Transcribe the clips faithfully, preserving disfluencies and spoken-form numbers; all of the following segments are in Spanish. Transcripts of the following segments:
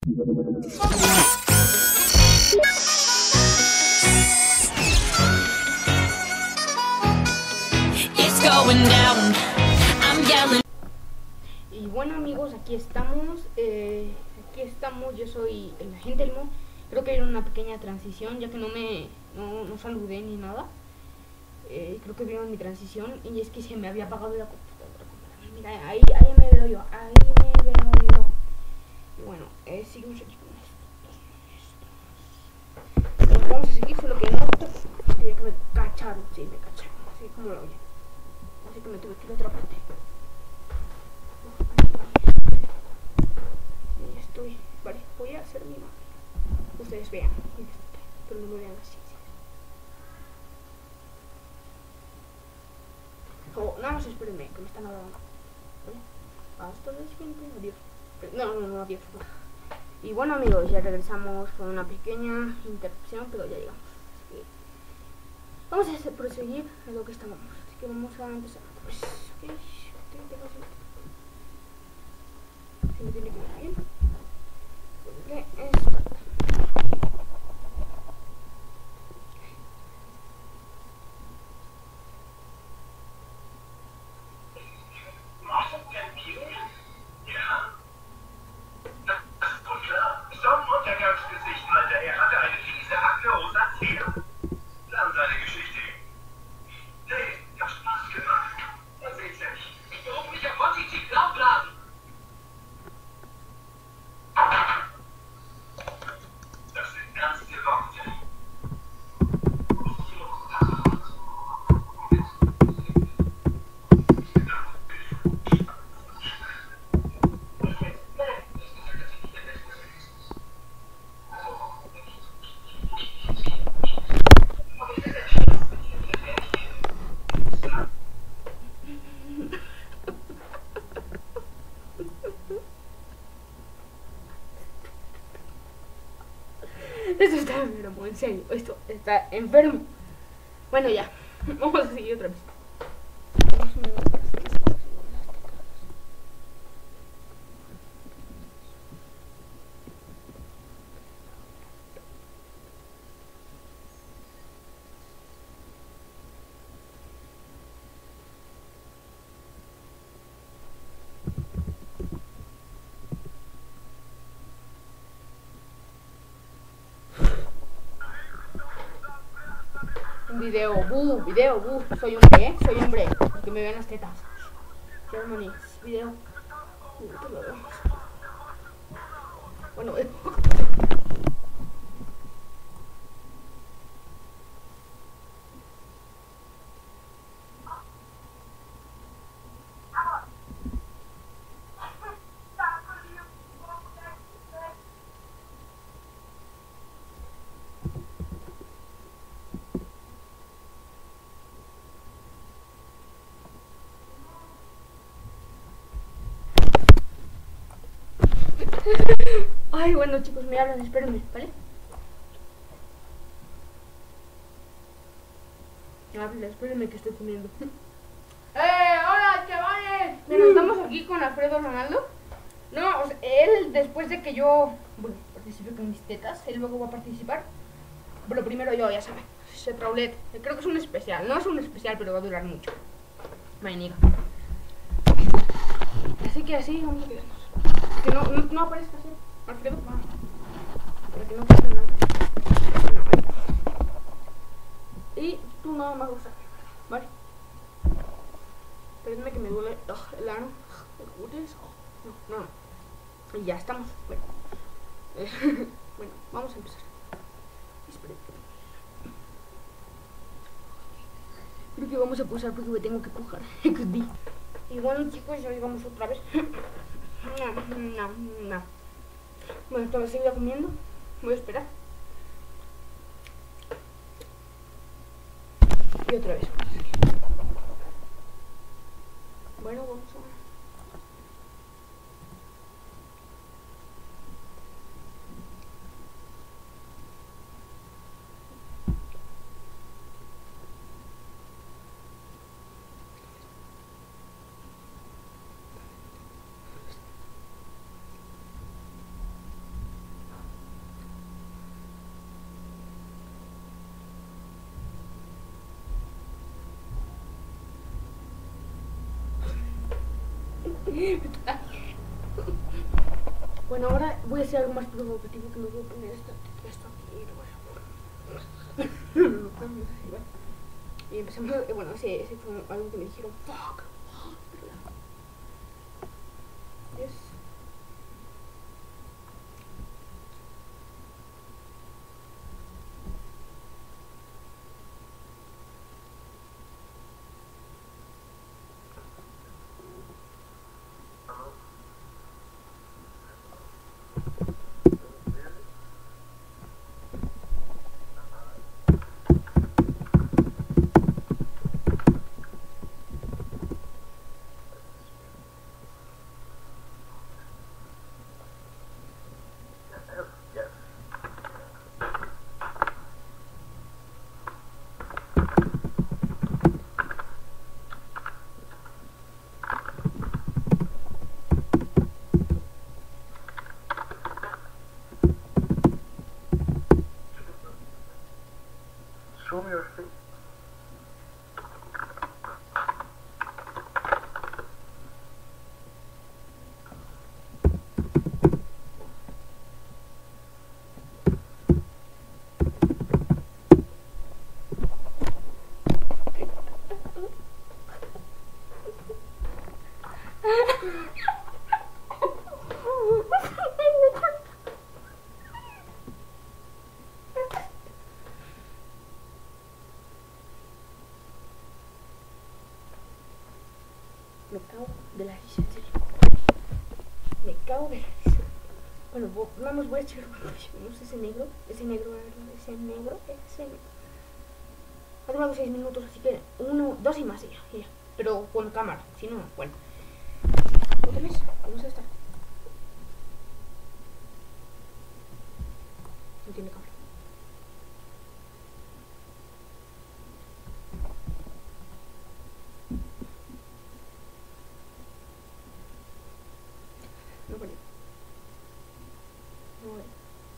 Y bueno amigos, aquí estamos, eh, aquí estamos, yo soy el agente Elmo. Creo que era una pequeña transición, ya que no me, no, no saludé ni nada. Eh, creo que vieron mi transición y es que se me había apagado la computadora. Mira, ahí, ahí me veo yo, ahí me veo yo. Y bueno, eh, seguimos aquí con esto. Bueno, vamos a seguir, solo que no quería que me cacharon, sí, me cacharon, así como lo oyen. Así que me tuve que ir a otra parte. Y estoy, vale, voy a hacer mi mapa. Ustedes vean, pero no me vean así. Oh, nada más espérenme, que me están hablando. ¿Vale? Hasta el siguiente, adiós. No, no, no, adiós. Y bueno amigos, ya regresamos con una pequeña interrupción, pero ya llegamos. Así que vamos a proseguir a lo que estábamos. Así que vamos a empezar. Pues, okay. Si me tiene que ir bien. Porque es falta. Esto está enfermo, en serio, esto está enfermo. Bueno, ya, vamos a seguir otra vez. Un video, bu, video, bu, soy hombre, ¿eh? Soy hombre, que me vean las tetas. Germany, video. Bueno, eh. Ay, bueno chicos, me hablan, espérenme, ¿vale? Habla, espérenme que estoy comiendo. ¡Eh, hola chavales! Bueno, estamos aquí con Alfredo Ronaldo. No, o sea, él después de que yo, bueno, participe con mis tetas, él luego va a participar. Pero primero yo, ya saben, ese Traulet. Creo que es un especial, no es un especial, pero va a durar mucho. Mainiga. Así que así vamos a quedarnos. Que no, no, no aparezca así. Alfredo, va. Para que no pase nada. Bueno, ahí. Y tú nada más vas a ver, ¿vale? Espérenme que me duele oh, el ano. ¿El cutis? No, no, no. Y ya estamos. Bueno, eh, bueno, vamos a empezar. Esperen. Creo que vamos a posar porque me tengo que cojar. Y bueno chicos, ya llegamos otra vez. No, no, no. Bueno, todavía sigo comiendo. Voy a esperar. Y otra vez. Bueno, vamos a... Bueno, ahora voy a hacer algo más provocativo, que me voy a poner esta, esto aquí. Y empezamos, bueno, ese, ese fue algo que me dijeron, fuck. Yes. Show me your face. Me cago de la risa, en serio. Me cago de la risa. Bueno, vamos, voy a echar no sé, ese negro, ese negro, ese negro, ese negro. Ha durado seis minutos, así que uno, dos y más y ya, y ya. Pero con cámara, si no, bueno. ¿Otra vez? Vamos a estar. No tiene cámara. No vale. No vale.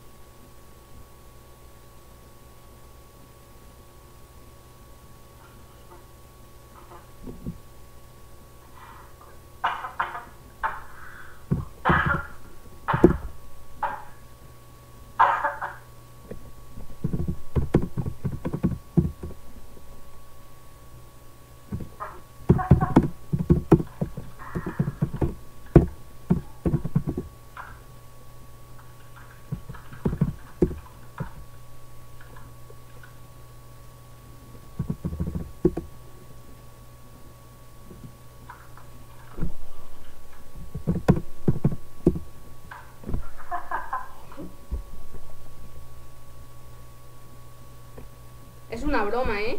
Es una broma, ¿eh?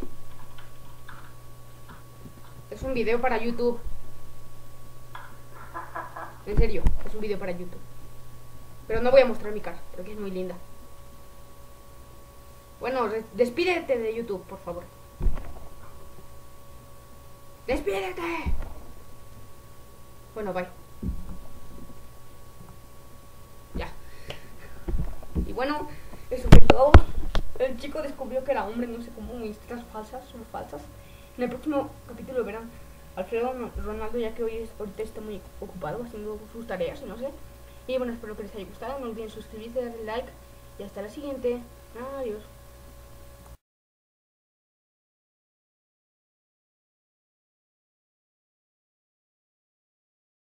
Es un video para YouTube. En serio, es un video para YouTube. Pero no voy a mostrar mi cara, porque es muy linda. Bueno, despídete de YouTube, por favor. ¡Despídete! Bueno, bye. Ya. Y bueno, eso fue todo. El chico descubrió que era hombre, no sé cómo, mis tetas falsas son falsas. En el próximo capítulo verán Alfredo Ronaldo, ya que hoy ahorita está muy ocupado haciendo sus tareas y no sé. Y bueno, espero que les haya gustado. No olviden suscribirse, darle like y hasta la siguiente. Adiós.